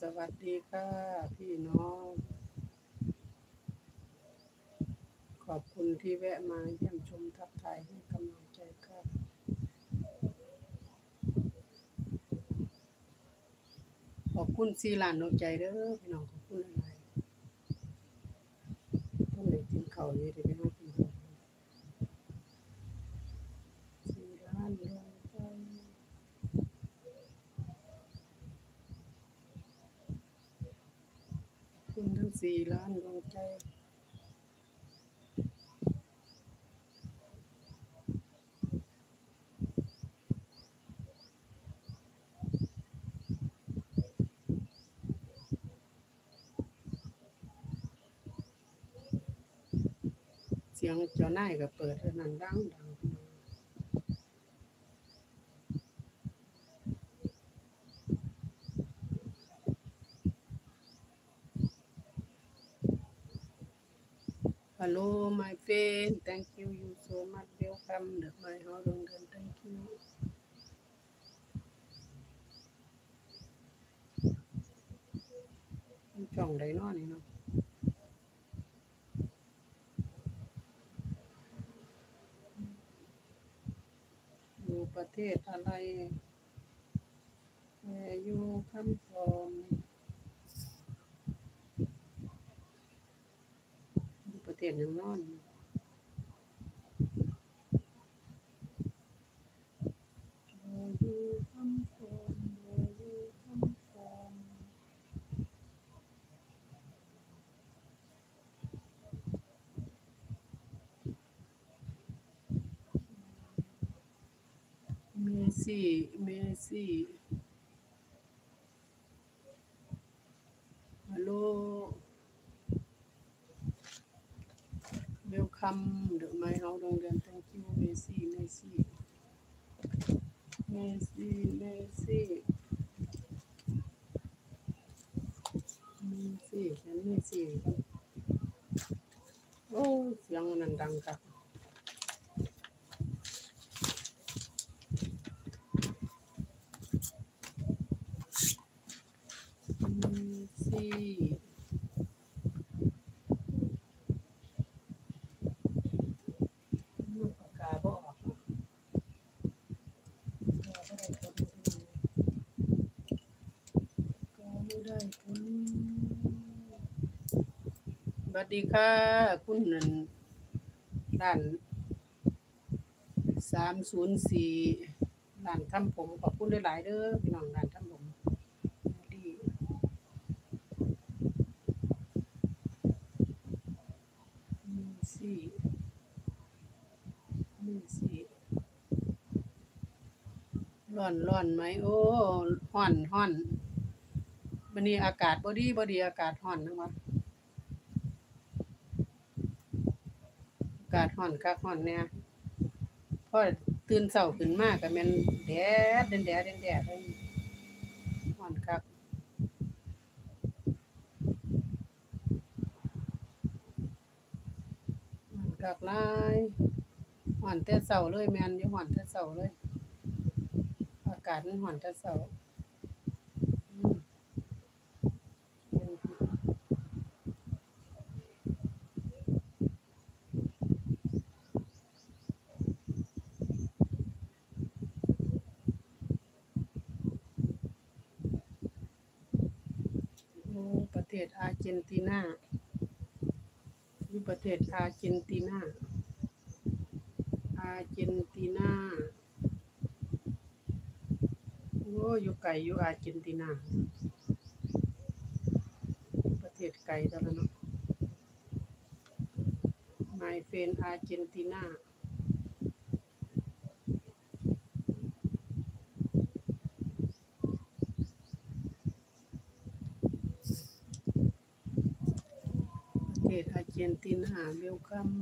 สวัสดีค่ะพี่น้อง ขอบคุณที่แวะมาเยี่ยมชมทักทายให้กำลังใจค่ะขอบคุณ4 ล้านดวงใจเด้อพี่น้องขอบคุณหลายๆต้องได้กินข้าวอยู่เด้อพี่น้องกินข้าว4 ล้านดวงใจคุณทั้ง4 ล้านดวงใจเสียงเจ้านายก็เปิดอันนั้นดังๆ Hello my friend thank you so much welcome เด้อmy house โรงเรียน thank you ช่องใดน้อนี่เนาะอยู่ประเทศอะไรอยู่คำฟองอยู่ประเทศหยังน้อนี่อยู่คำฟองอยู่คำฟองเมซี่เมซี่ฮัลโหล welcome เด้อmy house โรงเรียน thank you เมซี่เมซี่เมซี่เมซี่เมซี่ฉันเมซี่กันโอ้เสียงมันดังคักเมซี่มันปากกาบ่ออกก็บ่ได้ผลสวัสดีค่ะคุณนั่นร้าน304ร้านทำผมขอบคุณหลายๆเด้อพี่น้องร้านทำผมดีเมซี่เมซี่ร้อนไหมโอ้ร้อนบัดนี้อากาศบ่ดีอากาศร้อนนะวะอากาศร้อนคักร้อนแน่พอตื่นเช้าขึ้นมาก็แม่นแดดแดดเลยร้อนคักร้อนคักหลายร้อนแต่เช้าเลยแม่นอยู่ร้อนแต่เช้าเลยอากาศมันร้อนแต่เช้าอืมโอ้ประเทศอาร์เจนตินาอยู่ประเทศอาร์เจนตินาอาร์เจนตินาโอ้อยู่ไกลอยู่อาร์เจนตินาประเทศไกลแต่ละเนาะ My friend อาร์เจนตินาประเทศอาร์เจนตินา welcome